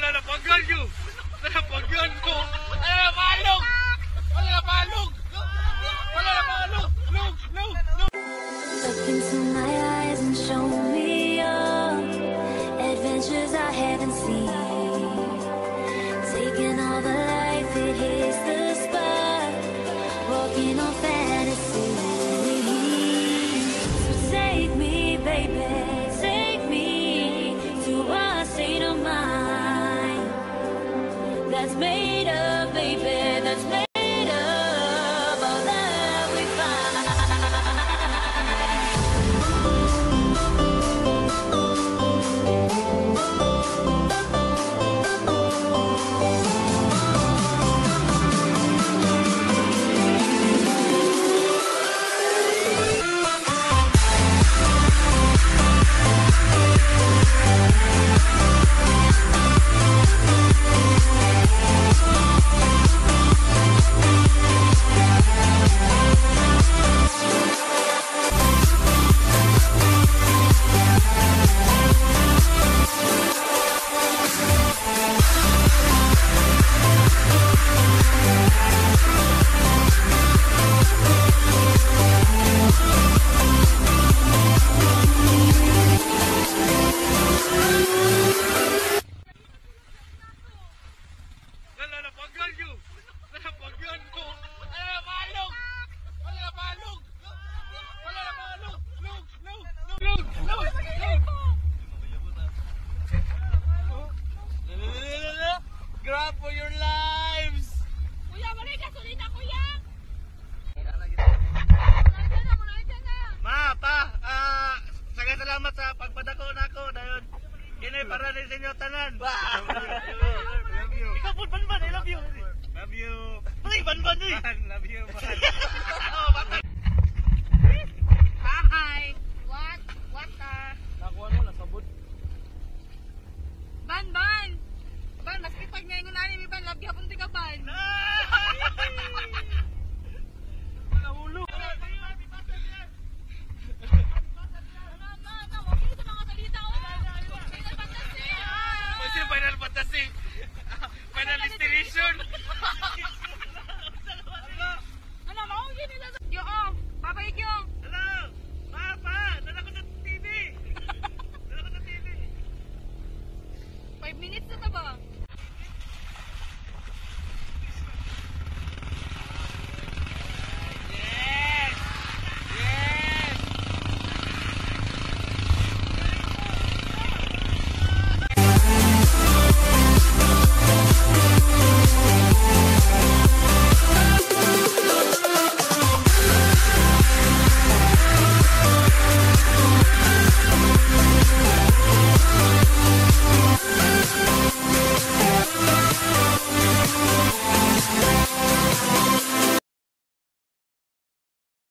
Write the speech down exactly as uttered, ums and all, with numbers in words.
Wala na pagyan nyo! Wala na pagyan ko! Wala na palog! Wala na palog! Wala na palog! Lug! Lug! Lug! Look into my eyes and show me your adventures I haven't seen. Taking all the life, it hits the spot. Walking on fantasy. So take me, baby, take me to a state of mind that's made of, baby, that's made of all that we find. Wala na pagyan nyo! Wala na pagyan ko! Wala na palog! Wala na palog! Wala na palog! Lug! Lug! Lug! Lug! Lug! Grab for your lives! Kuya, wala ka sulita, kuya! Ma, pa, ah, sagay salamat sa pagpadako na ako dayon. Kini para din sa inyo tanan. Love you. Ikaw po banban, I love you. Love you. Ay, banban eh. Love you. Oh, banban. Hi! What? What the? Nakuha mo nasabot. Ban, ban! Ban, mas kitag niya yung nanin, ban, love you, punti ka, ban. Wala ulo. Kasi Final Fantasy. Final Destination. Ano, mau yun nila sa... Yo, oh! Papaig yung! Hello! Papa! Dala ko sa T V! Dala ko sa T V! Five minutes na ta ba?